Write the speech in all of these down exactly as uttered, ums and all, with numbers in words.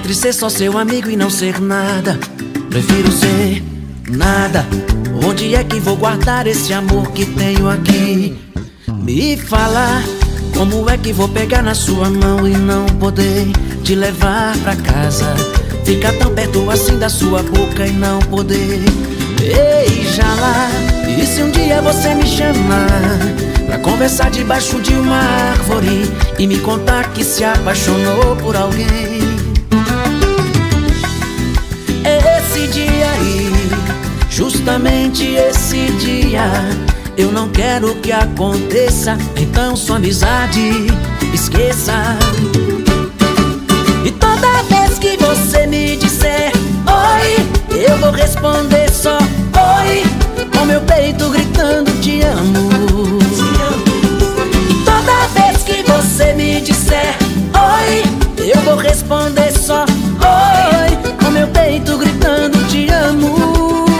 Entre ser só seu amigo e não ser nada, prefiro ser nada. Onde é que vou guardar esse amor que tenho aqui? Me fala, como é que vou pegar na sua mão e não poder te levar pra casa? Ficar tão perto assim da sua boca e não poder beijá-la. E se um dia você me chamar pra conversar debaixo de uma árvore e me contar que se apaixonou por alguém, esse dia aí, justamente esse dia, eu não quero que aconteça. Então sua amizade esqueça. E toda vez que você me disser oi, eu vou responder só oi, com meu peito gritando te amo. E toda vez que você me disser oi, eu vou responder só oi, com meu peito gritando te amo.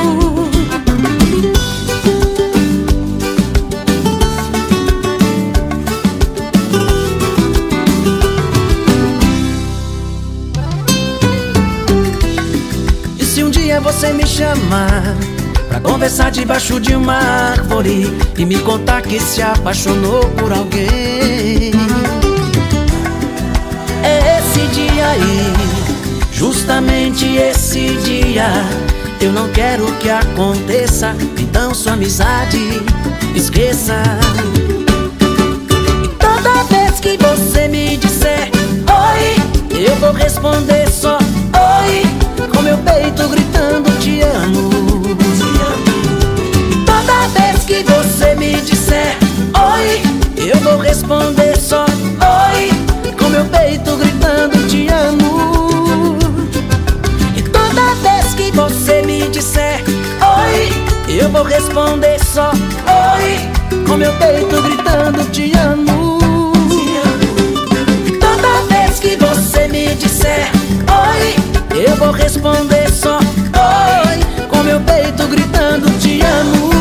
Você me chamar pra conversar debaixo de uma árvore e me contar que se apaixonou por alguém, esse dia aí, justamente esse dia, eu não quero que aconteça. Então sua amizade esqueça. E toda vez que você me disser oi, eu vou responder só oi, com meu peito gritando te amo. E toda vez que você me disser oi, eu vou responder só oi, com meu peito gritando te amo. E toda vez que você me disser oi, eu vou responder só oi, com meu peito gritando te amo. E toda vez que você me disser oi, eu vou responder só oi, com meu peito gritando te amo.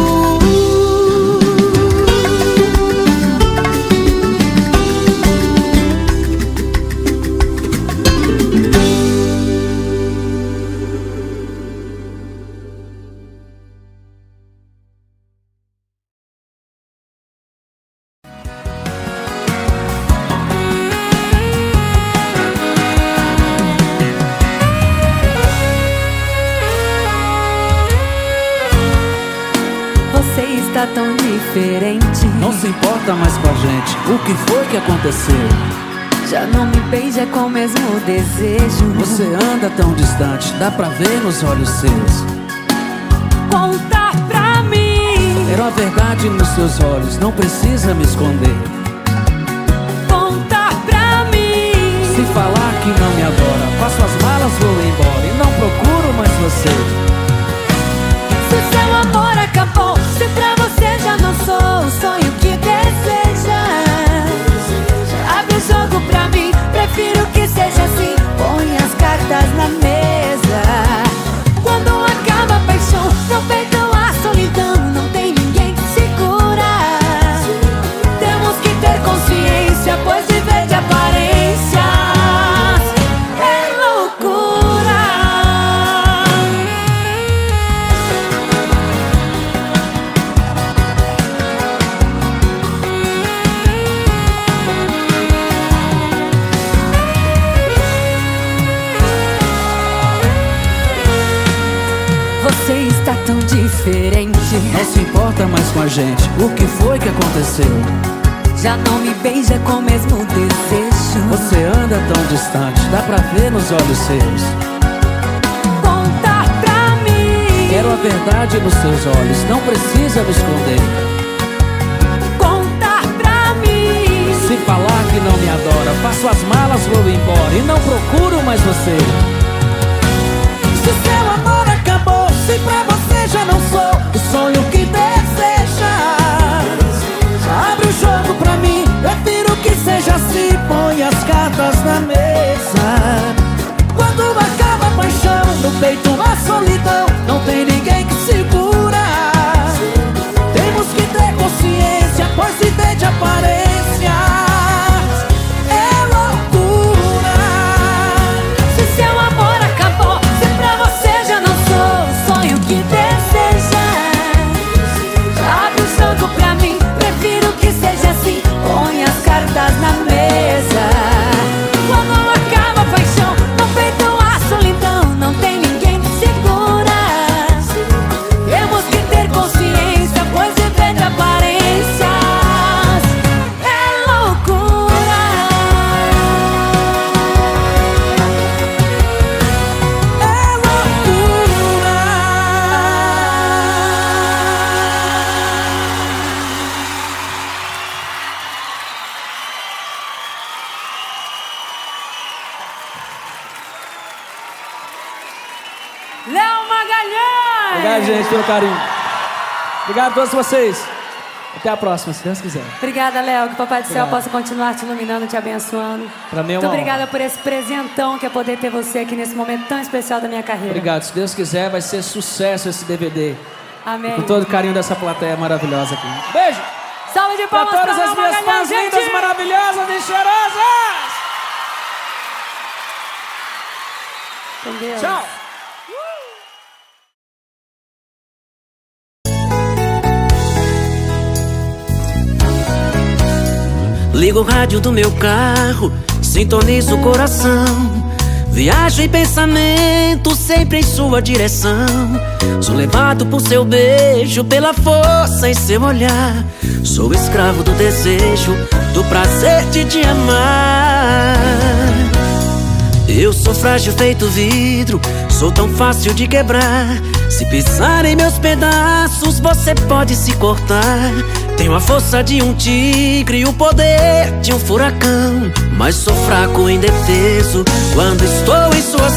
Tão diferente, não se importa mais com a gente. O que foi que aconteceu? Já não me beija com o mesmo desejo. Você anda tão distante, dá pra ver nos olhos seus. Conta pra mim, era uma verdade nos seus olhos, não precisa me esconder. Conta pra mim, se falar que não me adora, faço as malas, vou embora e não procuro mais você. Se seu amor acabou, se pra você já não sou o sonho que deseja, abre o jogo pra mim, prefiro que seja assim. Põe as cartas na mesa. Quando acaba a paixão, no peito a solidão, não tem ninguém que segura. Temos que ter consciência, pois viver de aparências é loucura. Você está tão diferente, não se importa mais com a gente. O que foi que aconteceu? Já não me beija com o mesmo desejo. Você anda tão distante, dá pra ver nos olhos seus. Conta pra mim, quero a verdade nos seus olhos, não precisa me esconder. Conta pra mim, se falar que não me adora, faço as malas, vou embora e não procuro mais você. Se seu amor acabou, se pra você já não sou o sonho que deseja, abre o jogo pra mim, prefiro que seja assim. Põe as cartas na mesa. Quando acaba a paixão, no peito a solidão, não tem ninguém que segura. Temos que ter consciência, pois viver de aparências é loucura. Se seu amor Obrigado, gente, pelo carinho. Obrigado a todos vocês. Até a próxima, se Deus quiser. Obrigada, Léo. Que o Papai do Céu Obrigado. possa continuar te iluminando, te abençoando. Pra mim é uma Muito obrigada honra. por esse presentão que é poder ter você aqui nesse momento tão especial da minha carreira. Obrigado. Se Deus quiser, vai ser sucesso esse D V D. Amém. Com todo o carinho dessa plateia maravilhosa aqui. Beijo! Salve de Pra palmas todas pra as minhas Léo Magalhães, fãs lindas, gente! maravilhosas e cheirosas! Com Deus. Tchau! Ligo o rádio do meu carro, sintonizo o coração. Viajo em pensamento sempre em sua direção. Sou levado por seu beijo, pela força em seu olhar. Sou escravo do desejo, do prazer de te amar. Eu sou frágil feito vidro, sou tão fácil de quebrar. Se pisar em meus pedaços, você pode se cortar. Tenho a força de um tigre, o poder de um furacão, mas sou fraco e indefeso quando estou em suas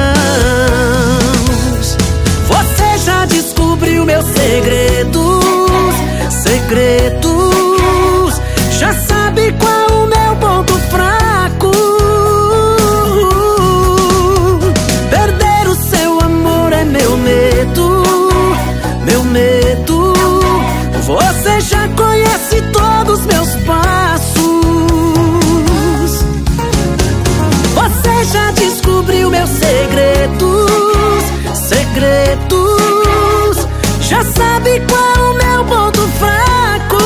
mãos. Você já descobriu meus segredos, segredos. Já sabe qual o meu ponto fraco. Perder o seu amor é meu medo, meu medo. Você já conhece todos meus passos. Você já descobriu meus segredos, segredos. Já sabe qual o meu ponto fraco.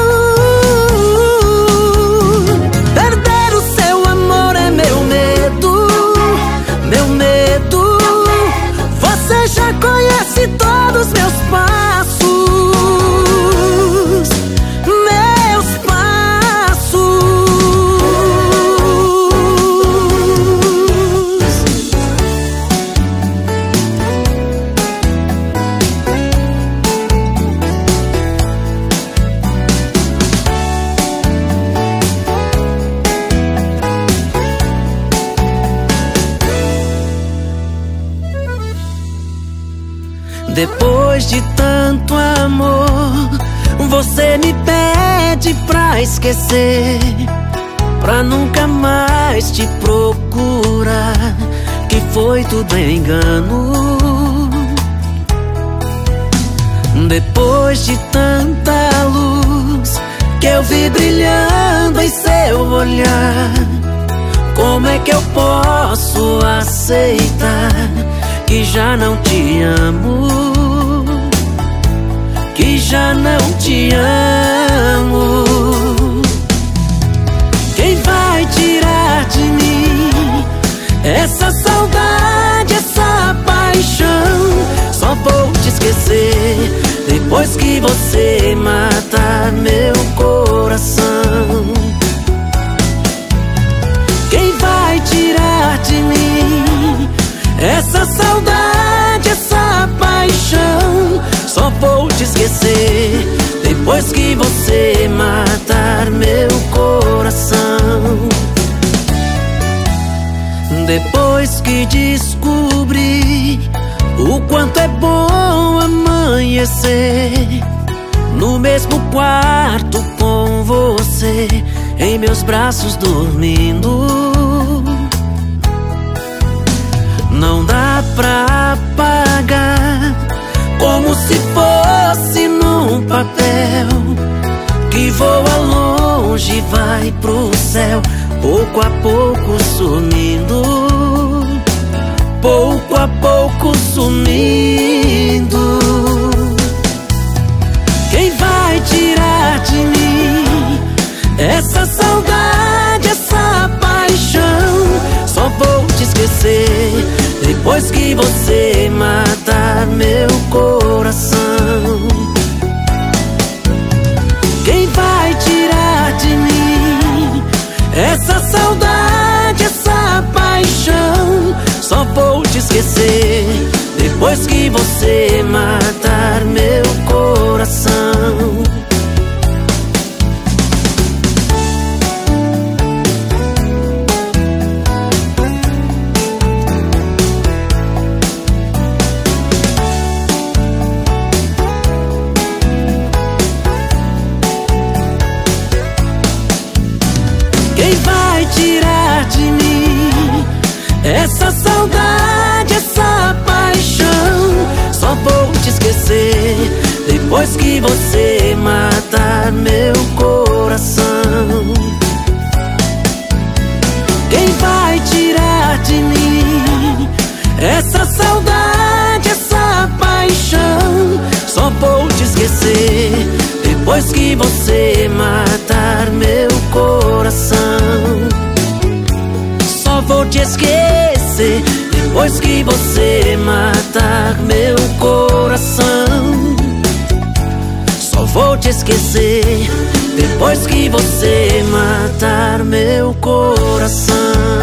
Perder o seu amor é meu medo, meu medo. Você já conhece todos meus passos. Depois de tanto amor, você me pede pra esquecer, pra nunca mais te procurar, que foi tudo engano. Depois de tanta luz que eu vi brilhando em seu olhar, como é que eu posso aceitar que já não te amo, que já não te amo? Quem vai tirar de mim essa saudade, essa paixão? Só vou te esquecer depois que você matar meu coração. Quem vai tirar de mim essa saudade, essa paixão? Só vou te esquecer depois que você matar meu coração. Depois que descobri o quanto é bom amanhecer no mesmo quarto com você, em meus braços dormindo, não dá pra apagar, como se fosse num papel que voa longe, vai pro céu, pouco a pouco sumindo, pouco a pouco sumindo. Quem vai tirar de mim essa saudade, essa paixão? Só vou te esquecer depois que você matar meu coração. Quem vai tirar de mim essa saudade, essa paixão? Só vou te esquecer depois que você matar meu coração. depois que você matar meu coração. Quem vai tirar de mim essa saudade, essa paixão? Só vou te esquecer depois que você matar meu coração. Só vou te esquecer depois que você matar meu coração. Só vou te esquecer depois que você matar meu coração.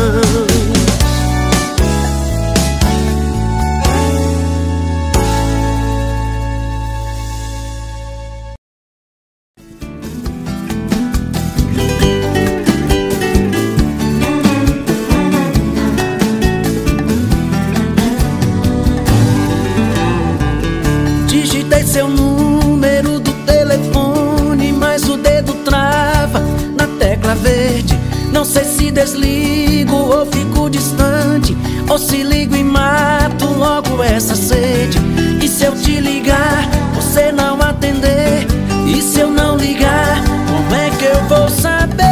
Digitei seu número do telefone, mas o dedo trava na tecla verde. Não sei se desligo ou fico distante, ou se ligo e mato logo essa sede. E se eu te ligar, você não atender? E se eu não ligar, como é que eu vou saber?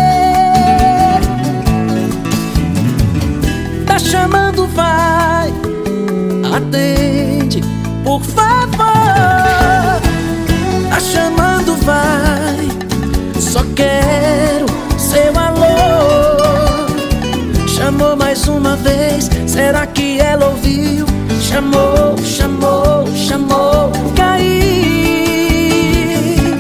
Tá chamando, vai, atende, por favor. Tá chamando, vai, só quero seu alô. Chamou mais uma vez, será que ela ouviu? Chamou, chamou, chamou, caí.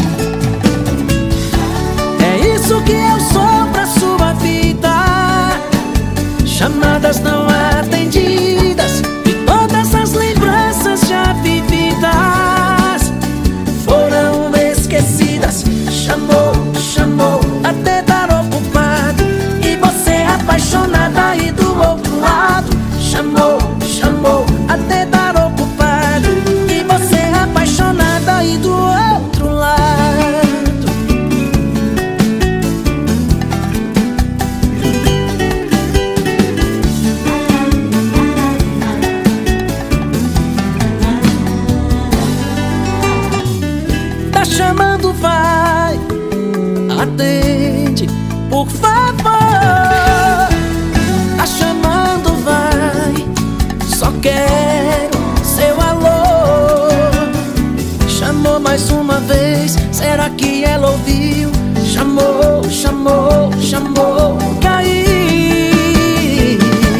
É isso que eu sou pra sua vida. Chamadas não atendidas e todas as lembranças já vividas foram esquecidas. Chamou, chamou, até dar ocupado, e você apaixonada aí do outro lado. Chamou, chamou, até dar ocupado, e você apaixonada aí do outro lado. Tá chamando, vai, atende, por favor. Tá chamando, vai, só quero seu alô. Chamou mais uma vez, será que ela ouviu? Chamou, chamou, chamou, caí.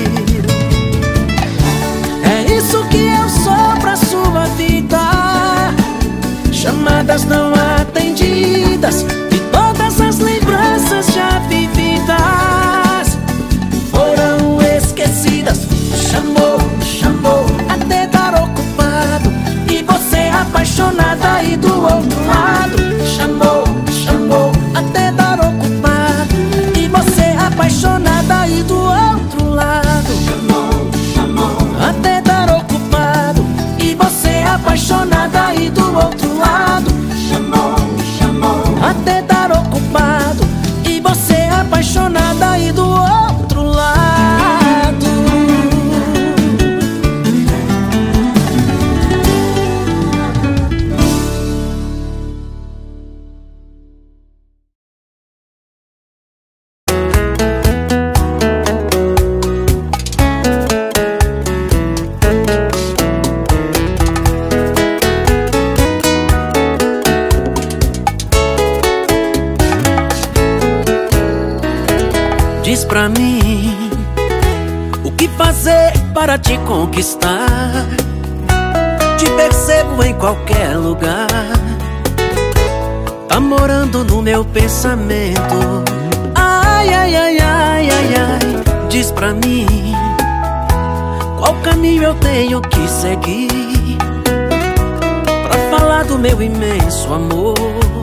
É isso que eu sou pra sua vida. Chamadas não atendidas e todas as lembranças já vividas foram esquecidas. Chamou, chamou, até dar ocupado, e você apaixonada aí do outro lado. Chamou, chamou, até dar ocupado, e você apaixonada aí do outro lado. Chamou, chamou, até dar ocupado, e você apaixonada aí do outro lado. Chamou, chamou, até dar ocupado, e você apaixonada aí do outro lado. Diz pra mim o que fazer para te conquistar. Te percebo em qualquer lugar, tá morando no meu pensamento. Ai, ai, ai, ai, ai, ai. Diz pra mim qual caminho eu tenho que seguir pra falar do meu imenso amor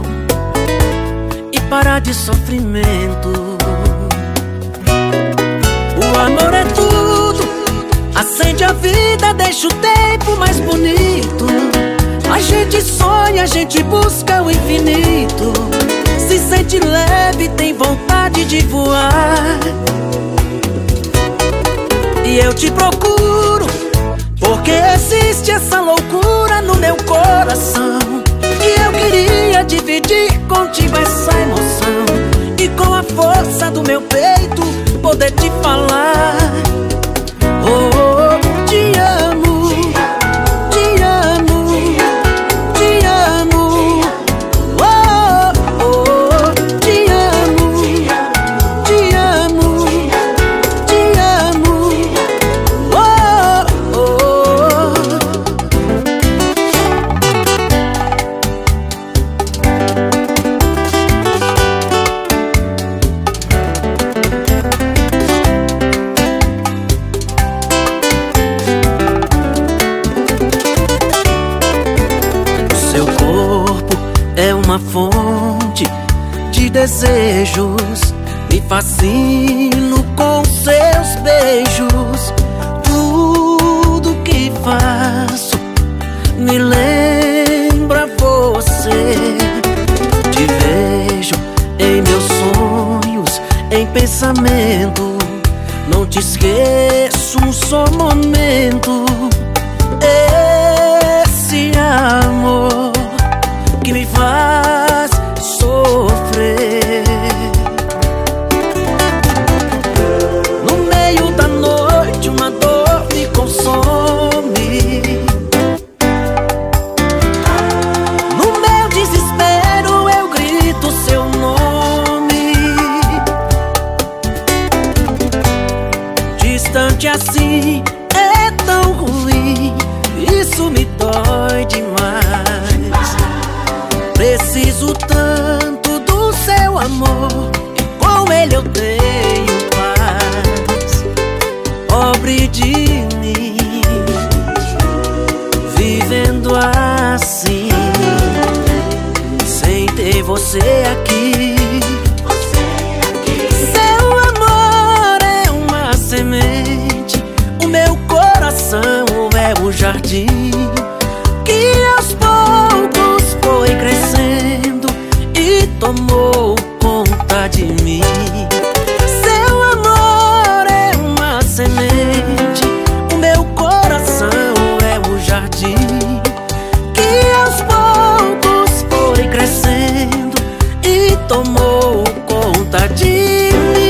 e parar de sofrimento. O amor é tudo, acende a vida, deixa o tempo mais bonito. A gente sonha, a gente busca o infinito, se sente leve, tem vontade de voar. E eu te procuro, porque existe essa loucura no meu coração. E do meu peito poder te falar. Oh, oh, te amo, te amo, te amo. Oh, oh, te amo, te amo, te amo. Oh, oh. Seu corpo é uma fonte de desejos, me fascino com seus beijos. Tudo que faço me lembra você. Te vejo em meus sonhos, em pensamento. Não te esqueço um só momento. Esse amor que me faz sofrer. No meio da noite uma dor me consome. No meu desespero eu grito seu nome. Distante assim é tão ruim, isso me dói demais. Preciso tanto do seu amor, e com ele eu tenho paz. Pobre de mim, vivendo assim, sem ter você aqui. Seu amor é uma semente, o meu coração é o jardim que aos poucos foi crescendo e tomou conta de mim. Seu amor é uma semente, o meu coração é o jardim que aos poucos foi crescendo e tomou conta de mim.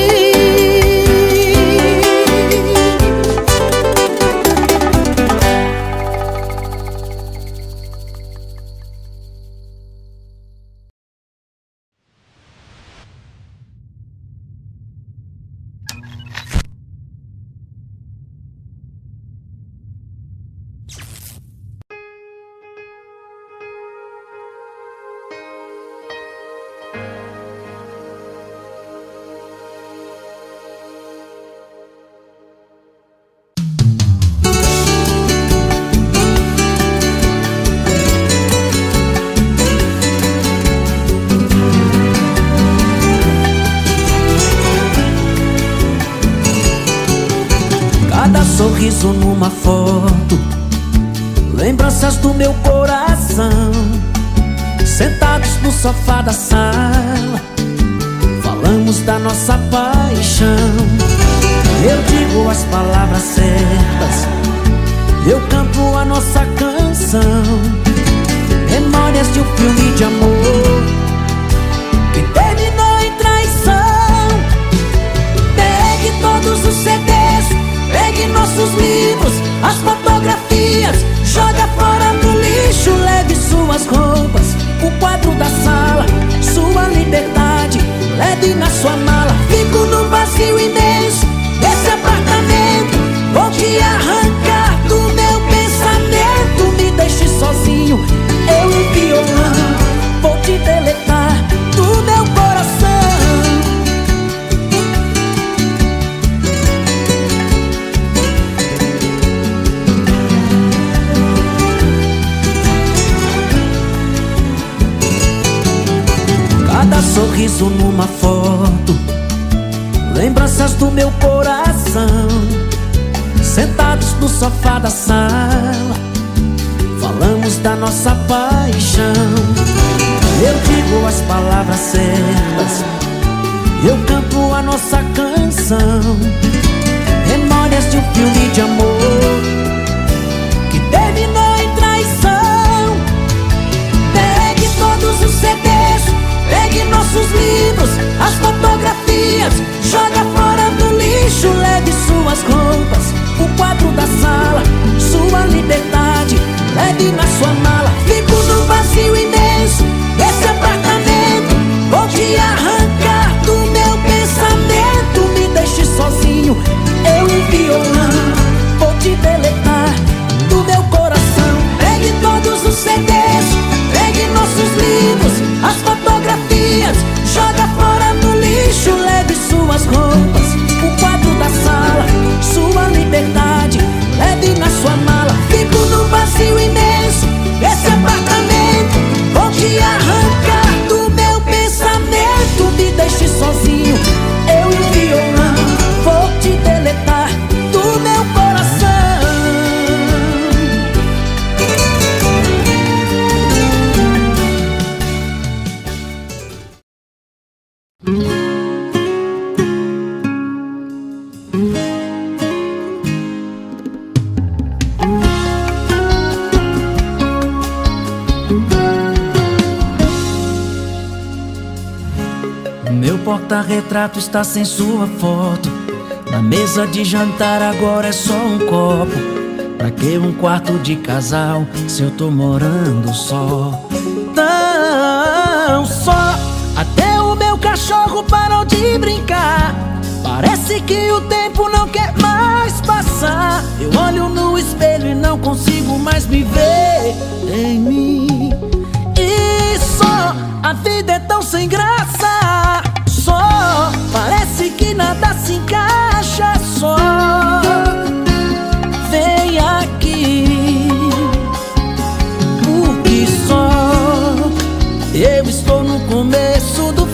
Cada sorriso numa foto, lembranças do meu coração. Sentados no sofá da sala, falamos da nossa paixão. Eu digo as palavras certas, eu canto a nossa canção. Memórias de um filme de amor que terminou em traição. Pegue todos os C Ds, pegue nossos livros, as fotografias, joga fora no lixo. Leve suas roupas, o quadro da sala, sua liberdade, leve na sua mala. Fico no vazio imenso desse apartamento, vou te arrancar do meu pensamento. Me deixe sozinho, eu e violão, vou te deletar do meu coração. Cada sorriso numa foto, lembranças do meu coração. Sentados no sofá da sala, falamos da nossa paixão. Eu digo as palavras certas, eu canto a nossa canção. Memórias de um filme de amor que terminou em traição. Pegue todos os C Ds, pegue nossos livros, as fotografias, Meu porta-retrato está sem sua foto. Na mesa de jantar agora é só um copo. Pra que um quarto de casal se eu tô morando só? Tão só. Até o meu cachorro parou de brincar. Parece que o tempo não quer mais passar. Eu olho no espelho e não consigo mais me ver em mim. E só, a vida é tão sem graça. Só, parece que nada se encaixa. Só, vem aqui, porque só eu estou no começo do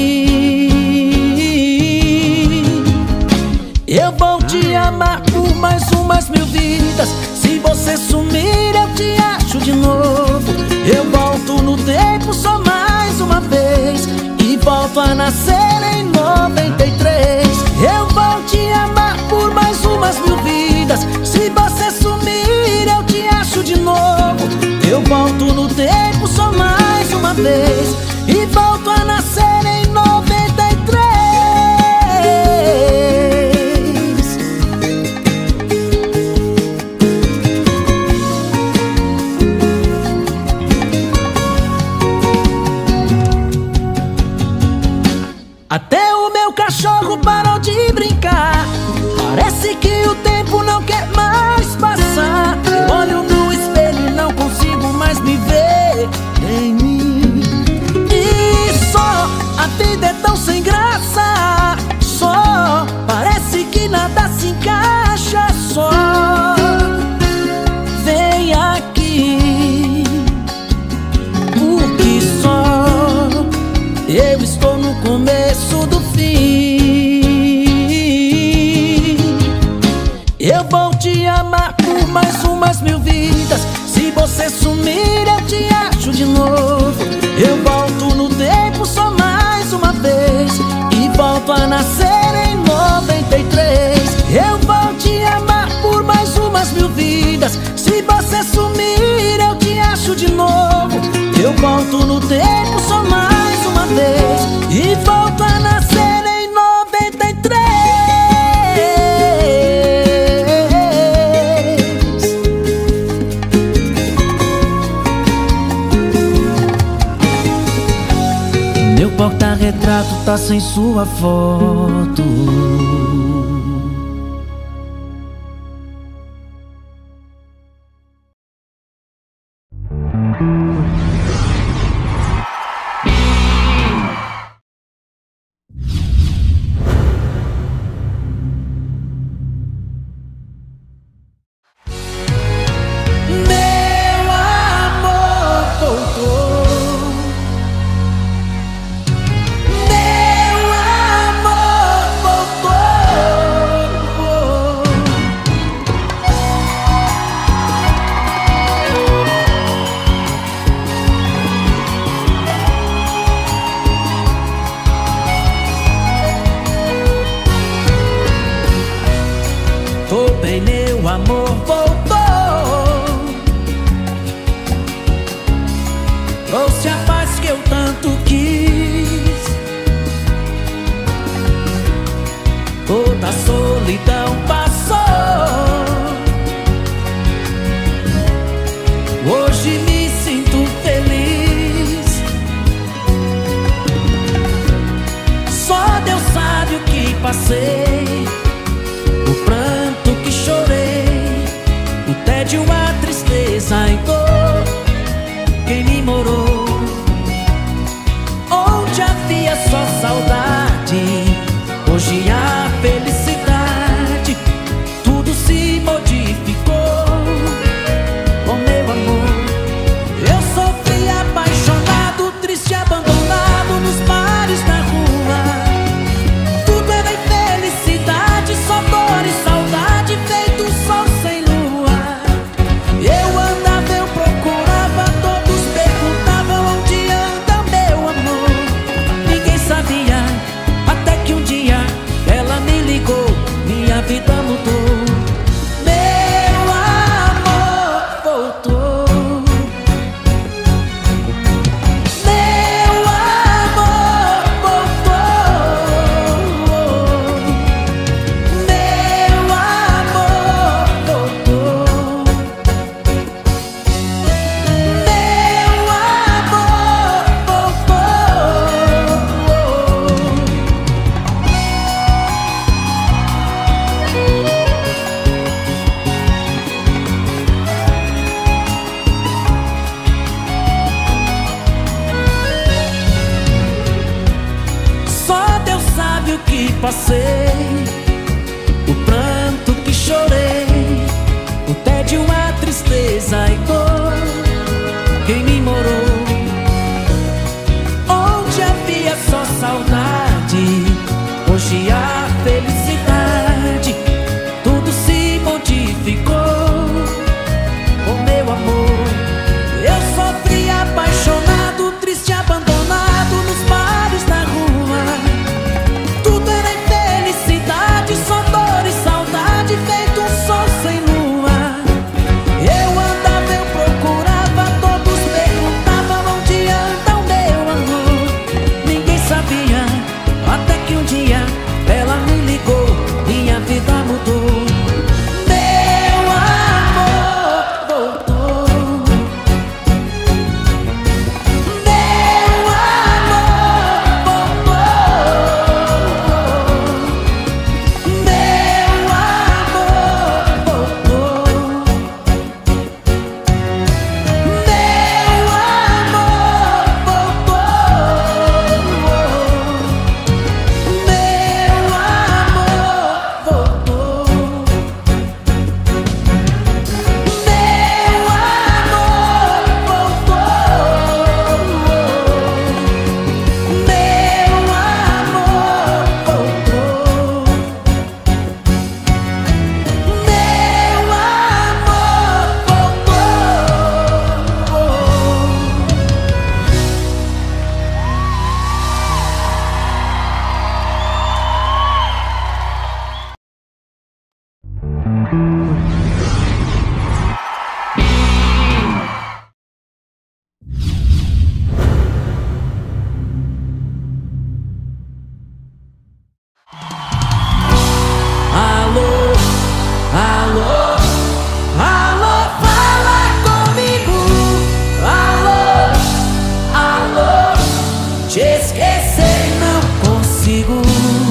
fim. Eu vou te amar por mais umas mil vidas. Se você sumir eu te acho de novo. Eu volto no tempo só mais uma vez e volto a nascer em noventa e três. Eu vou te amar por mais umas mil vidas. Se você sumir eu te acho de novo. Eu volto no tempo só mais uma vez e volto a nascer em noventa e três. Até o meu cachorro parou de brincar. Parece que o tempo não quer mais passar. Eu olho no espelho e não consigo mais me ver em mim. E só, a vida é tão sem graça. Só, parece que nada se encaixa. Só, vem aqui, porque só eu estou no começo do fim. Eu vou te amar por mais umas mil vidas. Se você sumir eu te acho de novo. Eu volto no tempo só mais uma vez e volto a nascer em noventa e três. Eu vou te amar por mais umas mil vidas. Se você sumir eu te acho de novo. Eu volto no tempo só mais uma vez e volto a nascer em noventa e três. Meu porta-retrato tá sem sua foto. Abandonado nos bares da rua, tudo era infelicidade. passei, o pranto que chorei, o tédio, a tristeza e dor. Quem me morou onde havia só saudade, hoje há felicidade, tudo se modificou. Oh meu amor, eu sofri apaixonado, triste, abandonado nos bares da rua. Tudo era infelicidade, só dor e saudade, feito um sol sem lua. Eu andava, eu procurava, todos perguntavam onde anda o meu amor. Ninguém sabia, até que um dia ela me ligou, minha vida mudou. Meu amor voltou. Meu amor voltou. Meu amor voltou. Meu amor voltou. Meu amor voltou. Meu amor voltou. Meu amor voltou. Meu Alô, alô, alô, fala comigo. Alô, alô, te esquecer não consigo.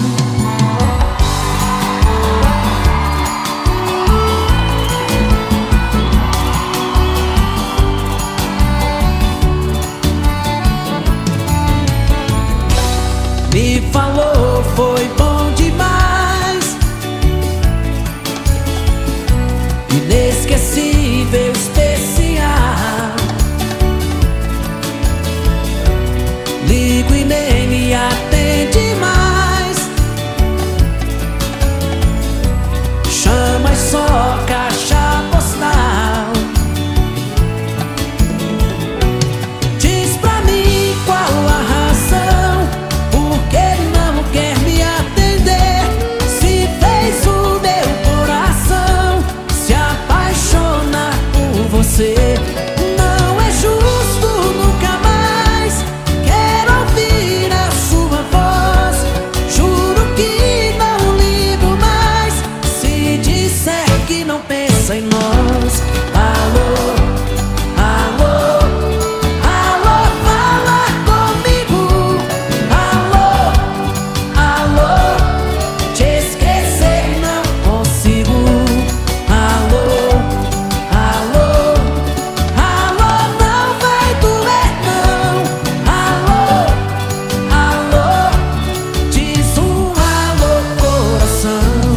Me falou, foi bom demais, inesquecível, especial. Ligo e nem me atende mais, chama só caixa postal. Diz pra mim qual a razão, por que não quer me atender? Se fez o meu coração se apaixonar por você. Não é justo, nunca mais quero ouvir a sua voz. Juro que não ligo mais se disser que não pensa em nós. Alô, alô, alô, fala comigo. Alô, alô, te esquecer não consigo. Alô, alô, alô, não vai doer não. Alô, alô, diz um alô, coração.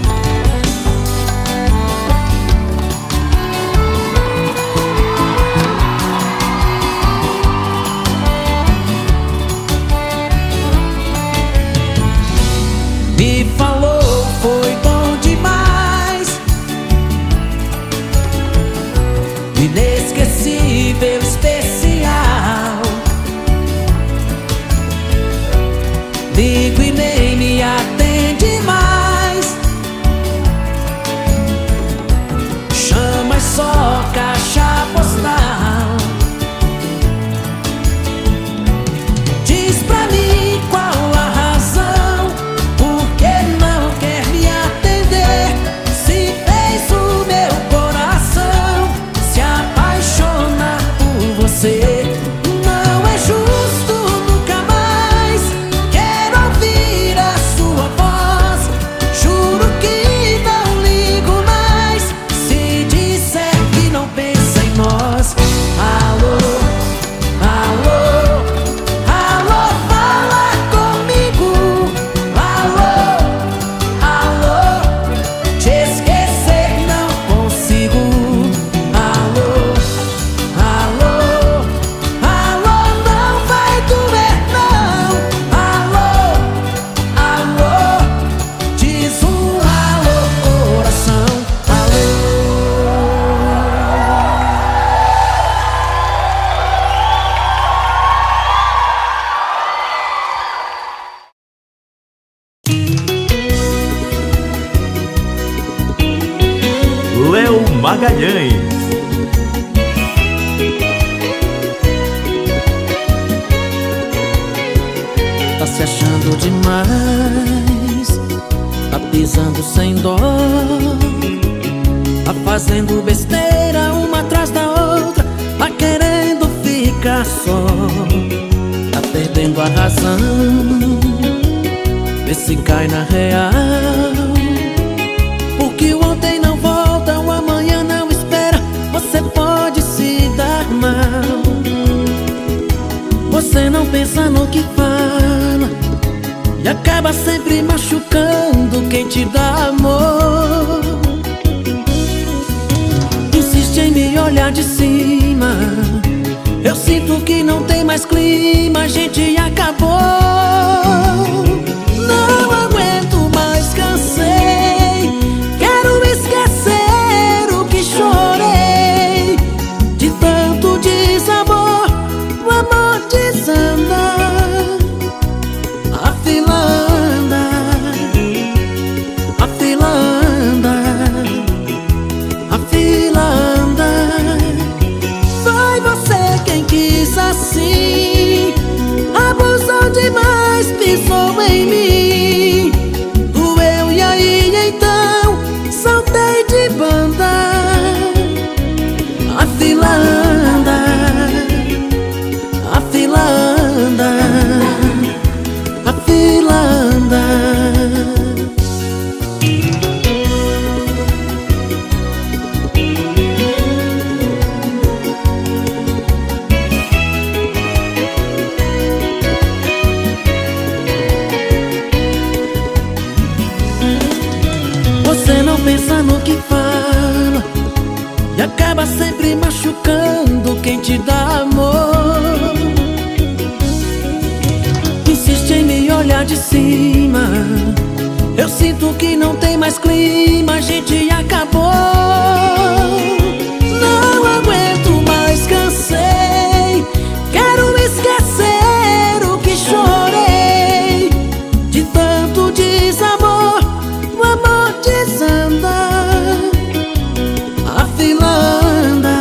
Me falou, foi bom demais, inesquecível, especial. Ligo e nem me atende mais, chama só caixa postal. Diz pra mim qual a razão, por que não quer me atender? Se fez o meu coração se apaixonar por você. Não é justo, nunca mais quero ouvir Magalhães. Tá se achando demais, tá pisando sem dó, tá fazendo besteira uma atrás da outra, tá querendo ficar só, tá perdendo a razão. Vê se cai na real, porque o ontem não volta, o amanhã não espera, você pode se dar mal. Você não pensa no que fala e acaba sempre machucando quem te dá amor. Insiste em me olhar de cima, eu sinto que não tem mais clima, a gente acabou. Não aguento mais, cansei, quero esquecer o que chorei. De tanto desamor, o amor desanda, a fila anda, a fila anda, a fila anda. Foi você quem quis assim, abusou demais, pisou em mim, doeu e aí então saltei de banda. A fila anda, a fila anda, a fila anda. Você não pensa no que fala e acaba sempre machucando quem te dá amor. Insiste em me olhar de cima, eu sinto que não tem mais clima, a gente acabou. Não aguento mais, cansei, quero esquecer o que chorei. De tanto desamor, o amor desanda, a fila anda,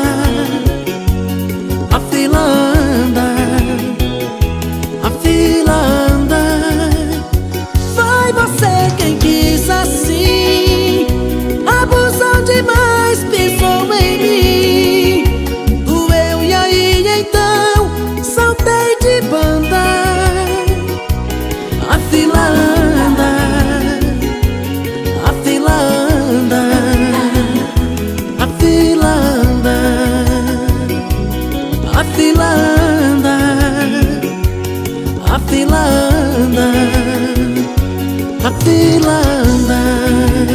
a fila anda, a fila anda. Foi você quem quis assim, abusou demais, pisou em mim, doeu e aí então saltei de banda. A fila anda, a fila anda, a fila anda, a fila anda, a fila anda, a fila anda.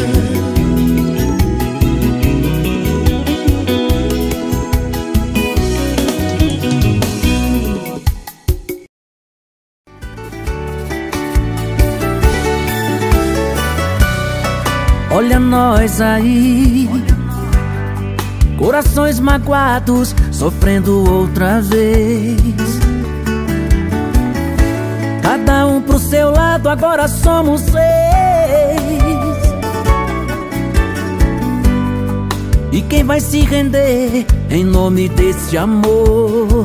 Olha nós aí, corações magoados, sofrendo outra vez. Cada um pro seu lado, agora somos seis. E quem vai se render em nome desse amor?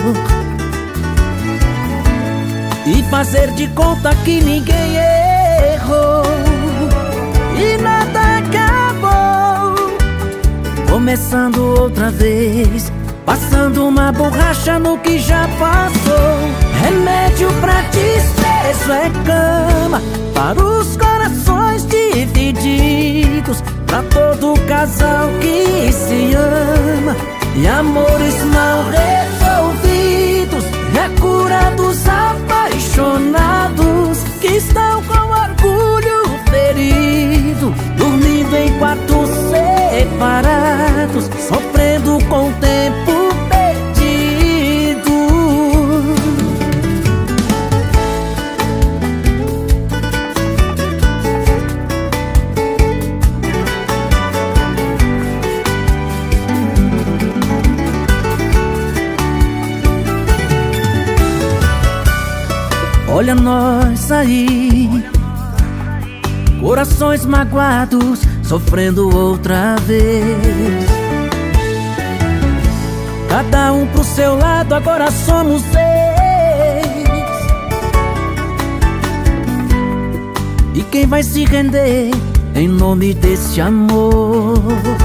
E fazer de conta que ninguém errou e nada acabou, começando outra vez, passando uma borracha no que já passou. Remédio pra desprezo é cama para os corações divididos, pra todo casal que se ama e amores mal resolvidos. É a cura dos apaixonados que estão com orgulho ferido, dormindo em quartos separados, sofrendo com o tempo perdido. Olha nós aí, corações magoados, sofrendo outra vez. Cada um pro seu lado, agora somos seis. E quem vai se render em nome desse amor?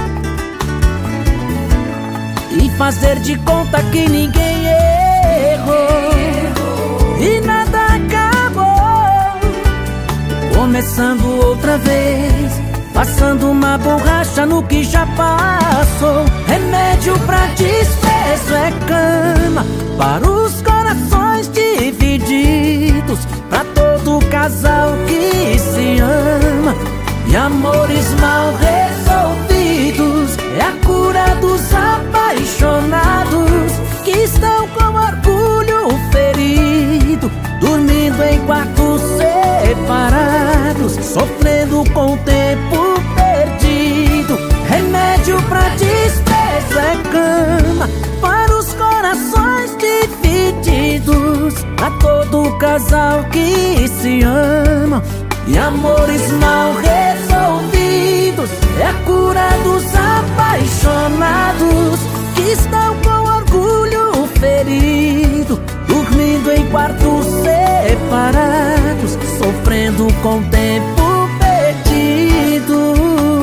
E fazer de conta que ninguém errou e nada acabou. Começando outra vez, passando uma borracha no que já passou. Remédio pra desprezo é cama para os corações divididos, pra todo casal que se ama. E amores mal resolvidos é a cura dos apaixonados que estão com orgulho ferido, dormindo em quartos separados, sofrendo com o tempo perdido. Remédio pra desprezo é cama para os corações divididos, pra todo casal que se ama. E amores mal resolvidos é a cura dos apaixonados que estão com orgulho ferido, dormindo em quartos separados, sofrendo com o tempo perdido.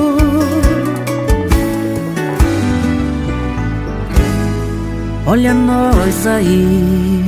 Olha nós aí.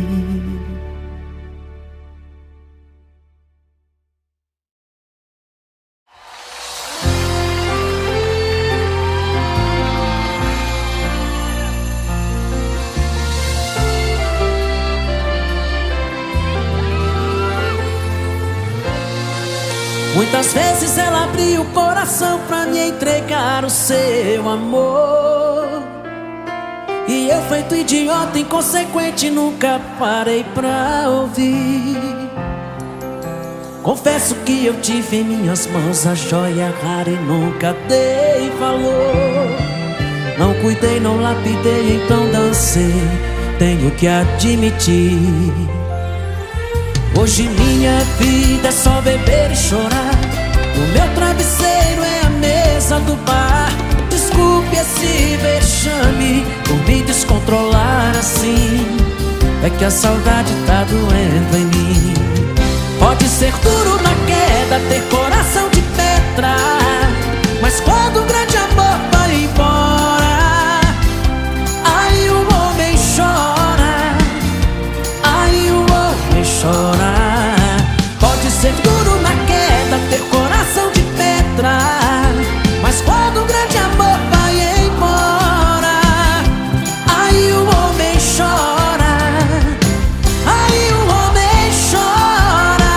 Muitas vezes ela abriu o coração pra me entregar o seu amor, e eu, feito idiota, inconsequente, nunca parei pra ouvir. Confesso que eu tive em minhas mãos a joia rara e nunca dei valor. Não cuidei, não lapidei, então dancei, tenho que admitir. Hoje minha vida é só beber e chorar, o meu travesseiro é a mesa do bar. Desculpe esse vexame por me descontrolar assim, é que a saudade tá doendo em mim. Pode ser duro na queda, ter coração de pedra, mas quando o grande amor vai embora, aí o homem chora, aí o homem chora. Pode ser duro na queda, ter coração de pedra, mas quando o grande amor vai embora, aí o homem chora, aí o homem chora.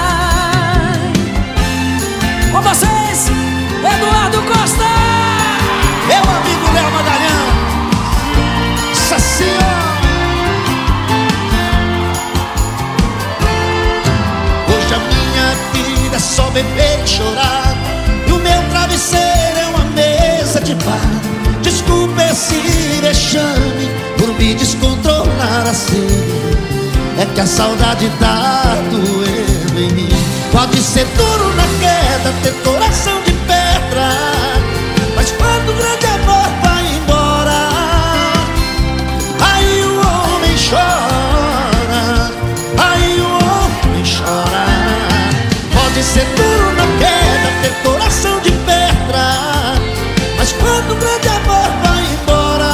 Com vocês, Eduardo Costa, meu amigo Léo Magalhães, Sacia. Hoje a minha vida é só beber e chorar, e o meu travesseiro é uma mesa de bar. Desculpa esse vexame por me descontrolar assim, é que a saudade tá doendo em mim. Pode ser duro na queda, ter coração de pedra, mas quando o grande amor vai embora, aí o homem chora, aí o homem chora. Pode ser duro na queda, ter coração de pedra, mas quando o grande amor vai embora,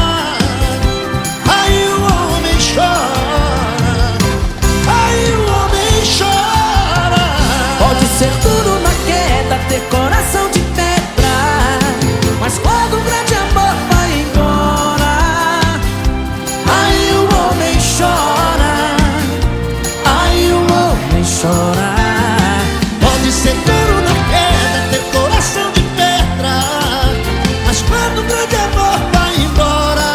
aí o homem chora, aí o homem chora. Pode ser duro na queda, ter coração de pedra, mas quando o grande amor vai embora, aí o homem chora, aí o homem chora. Pode ser duro na queda, ter coração de pedra, mas quando o grande amor vai embora,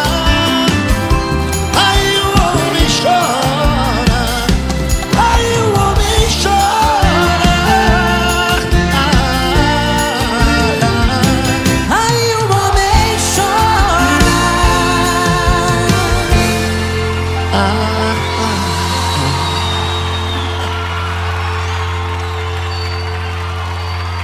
aí o homem chora, aí o homem chora. Aí o homem chora. Ah,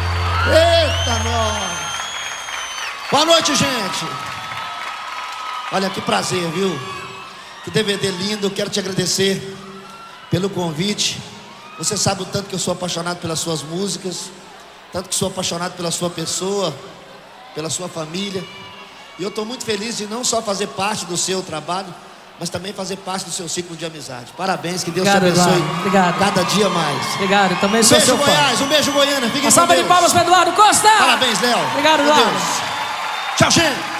eita, nós. Boa noite, gente. Olha, que prazer, viu? Que D V D lindo. Eu quero te agradecer pelo convite. Você sabe o tanto que eu sou apaixonado pelas suas músicas, tanto que sou apaixonado pela sua pessoa, pela sua família. E eu estou muito feliz de não só fazer parte do seu trabalho, mas também fazer parte do seu ciclo de amizade. Parabéns, que Deus Obrigado, te abençoe. Eduardo. Obrigado. Cada dia mais. Obrigado, também Um sou beijo, seu fã. Goiás, um beijo, Goiânia. Fiquem Uma com salva de Deus. palmas para Eduardo Costa. Parabéns, Léo. Obrigado, Com Eduardo. Deus. Tchau, gente.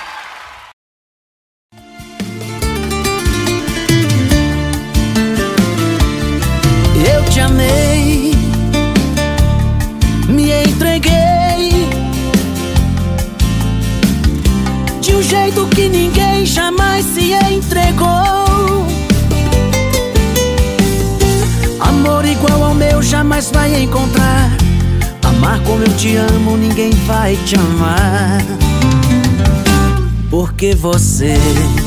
Eu te amei, me entreguei de um jeito que ninguém jamais se entregou. Amor igual ao meu jamais vai encontrar. Amar como eu te amo ninguém vai te amar. Porque você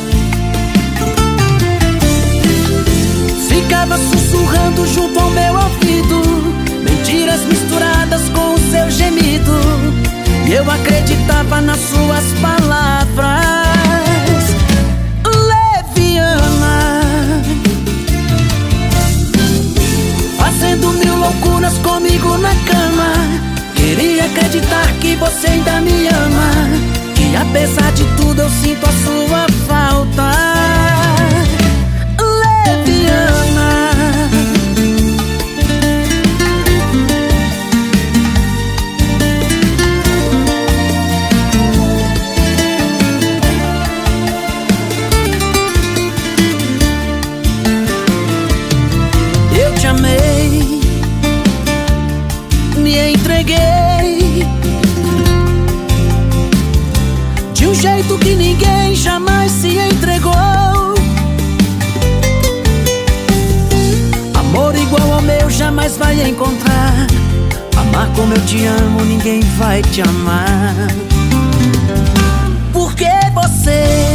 ficava sussurrando junto ao meu ouvido, mentiras misturadas com o seu gemido. E eu acreditava nas suas palavras. Leviana, fazendo mil loucuras comigo na cama. Queria acreditar que você ainda me ama, que apesar de tudo eu sinto a sua falta. Eu te amei, me entreguei de um jeito que ninguém jamais se entregou. Amor igual ao meu jamais vai encontrar. Amar como eu te amo ninguém vai te amar. Porque você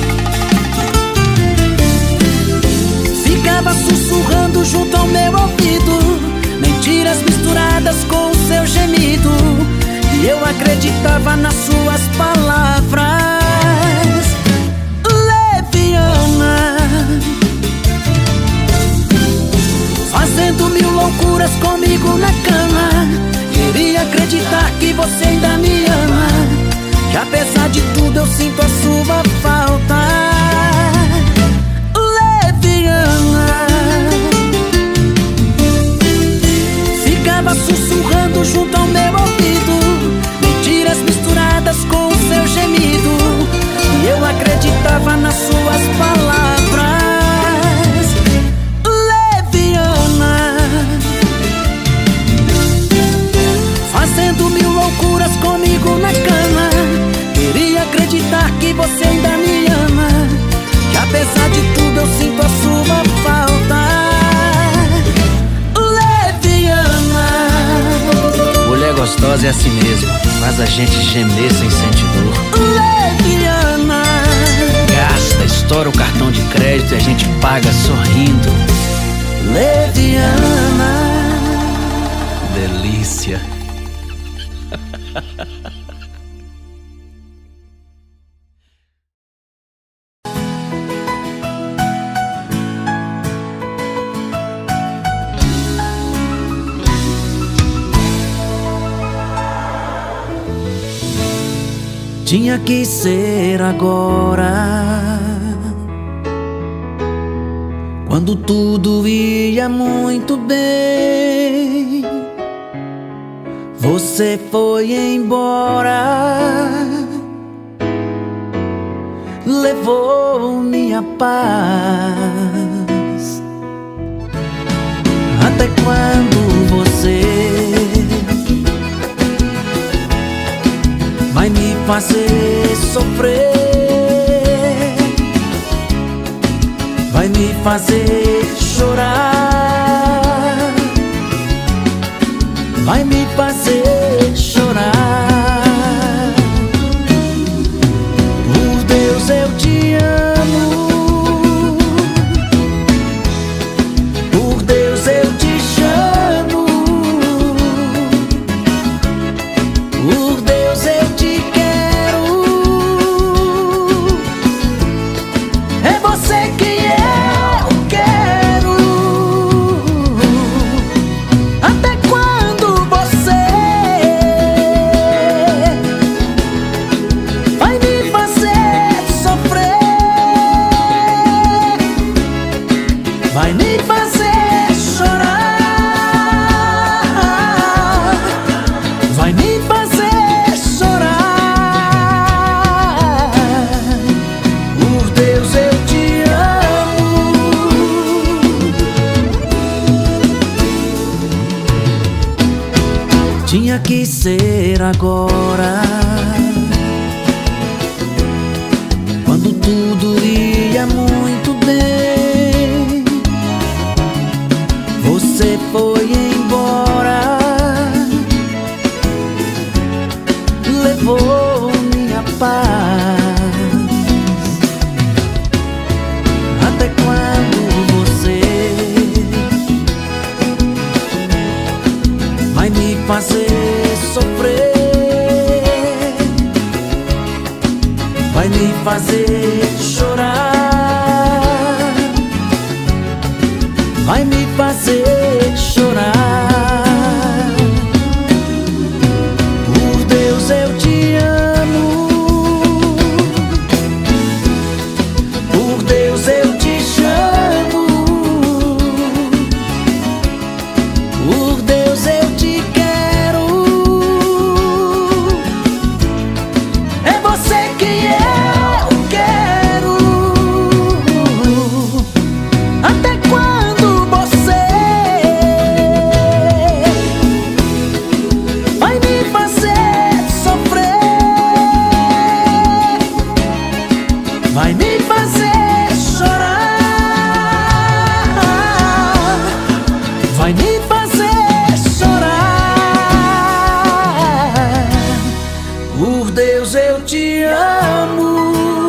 ficava sussurrando junto ao meu ouvido, mentiras misturadas com o seu gemido. E eu acreditava nas suas palavras. Leviana, fazendo mil loucuras comigo na cama. Queria acreditar que você ainda me ama, que apesar de tudo eu sinto a sua falta. Leviana, ficava sussurrando junto ao meu ouvido, mentiras misturadas com o seu gemido. E eu acreditava nas suas palavras. Fazendo mil loucuras comigo na cama. Queria acreditar que você ainda me ama, que apesar de tudo eu sinto a sua falta. Leviana, mulher gostosa é assim mesmo, faz a gente gemer sem sentir dor. Leviana, Gasta, estoura o cartão de crédito e a gente paga sorrindo. Leviana, Delícia. tinha que ser agora, quando tudo ia muito bem. Você foi embora, levou minha paz. Até quando você vai me fazer sofrer? Vai me fazer chorar? Vai me fazer chorar? Por Deus eu te amo, por Deus eu te chamo, por Deus eu te quero, Tinha que ser agora, quando tudo ia muito bem. Você foi embora, levou minha paz. Até quando você vai me fazer sofrer? Vai me fazer chorar? Vai me fazer chorar? Por Deus eu te amo, por Deus eu te chamo, por Deus eu te quero. É você que eu quero. Até quando você vai me fazer sofrer? Vai me fazer chorar? Vai me fazer chorar? Por Deus eu te amo.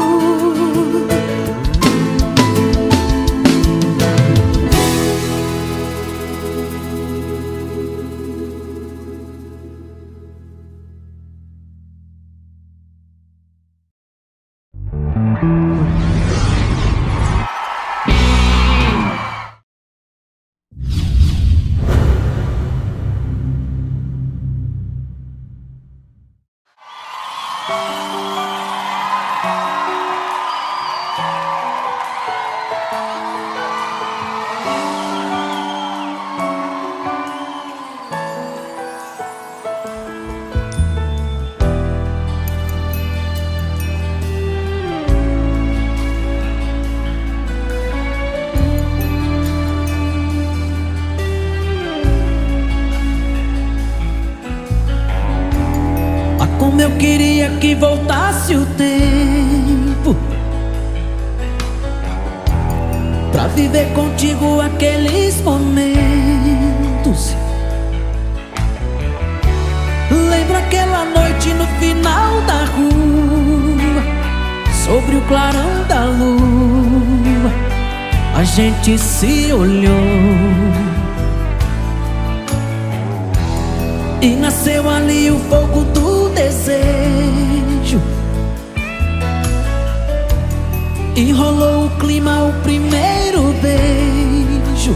Como eu queria que voltasse o tempo pra viver contigo aqueles momentos. Lembro aquela noite no final da rua, sobre o clarão da lua, a gente se olhou e nasceu ali o fogo do desejo. Enrolou o clima, o primeiro beijo.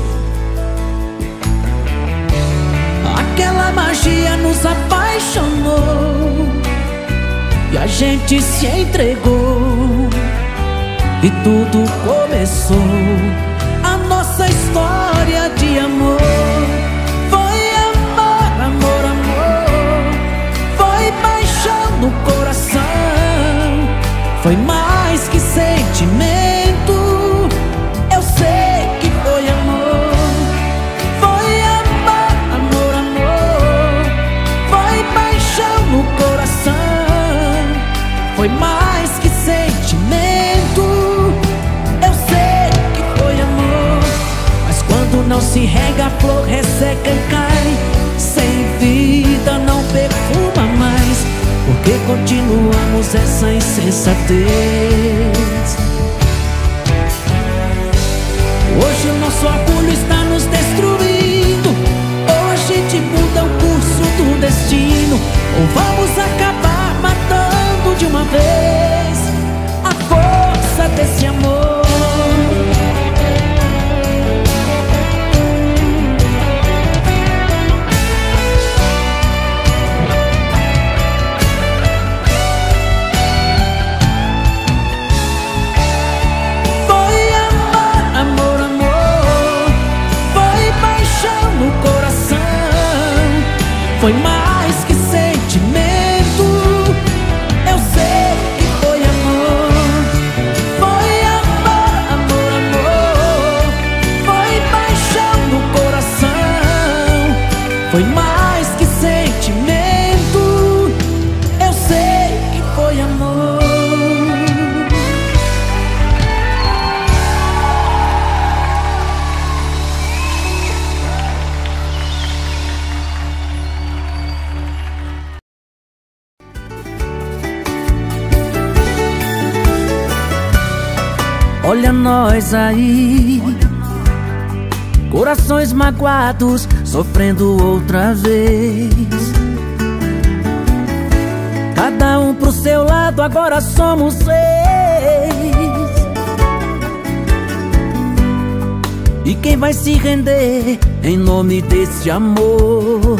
Aquela magia nos apaixonou e a gente se entregou e tudo começou. A nossa história de amor amor, amor, foi paixão no coração, foi mais que sentimento. Eu sei que foi amor, foi amor, amor, amor, foi paixão no coração, foi mais que sentimento. Eu sei que foi amor, mas quando não se rega a flor resseca e cai. Sem vida não perfuma mais, porque continuamos essa insensatez. Hoje o nosso orgulho está nos destruindo, ou a gente muda o curso do destino, ou vamos acabar matando de uma vez a força desse amor. Foi mais que sentimento. Eu sei que foi amor. Foi amor, amor, amor. Foi paixão no coração. Foi mais que sentimento. Olha nós aí, corações magoados, sofrendo outra vez. Cada um pro seu lado, agora somos seis. E quem vai se render em nome desse amor?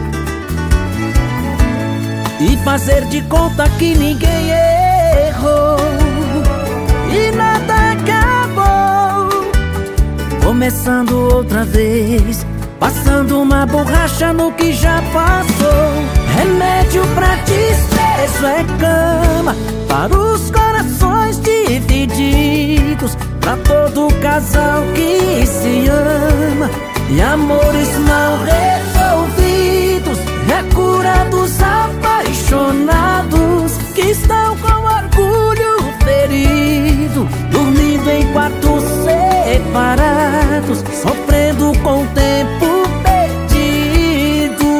E fazer de conta que ninguém errou e nada acabou. Começando outra vez, passando uma borracha no que já passou. Remédio pra desprezo é cama para os corações divididos, pra todo casal que se ama. E amores mal resolvidos é a cura dos apaixonados que estão com orgulho ferido, dormindo em quartos separados, sofrendo com o tempo perdido.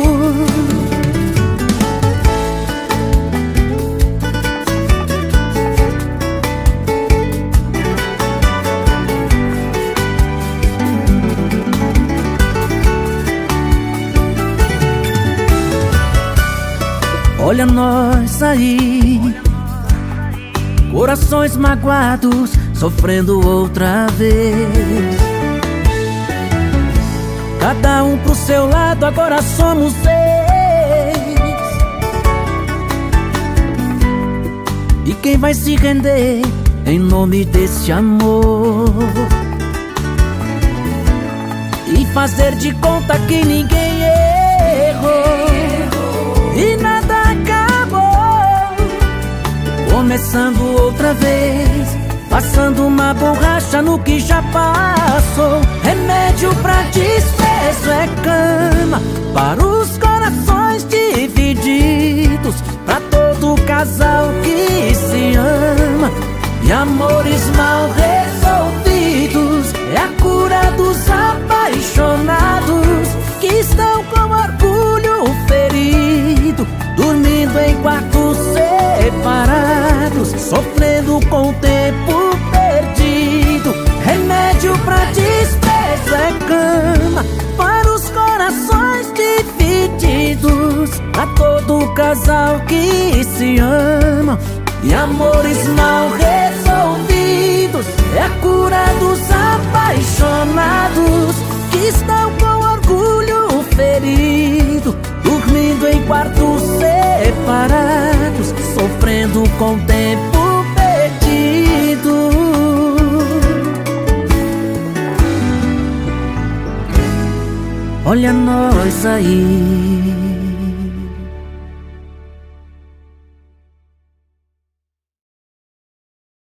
Olha nós aí, corações magoados, sofrendo outra vez. Cada um pro seu lado, agora somos seis. E quem vai se render em nome desse amor? E fazer de conta que ninguém errou e nada acabou. Começando outra vez, passando uma borracha no que já passou. Remédio pra desprezo é cama para os corações divididos, pra todo casal que se ama. E amores mal resolvidos é a cura dos apaixonados que estão com orgulho ferido, dormindo em quartos separados, sofrendo com o tempo perdido. Remédio pra desprezo é cama para os corações divididos, pra todo casal que se ama. E amores mal resolvidos é a cura dos apaixonados que estão com orgulho ferido, dormindo em quartos separados, sofrendo com o tempo perdido. Olha nós aí.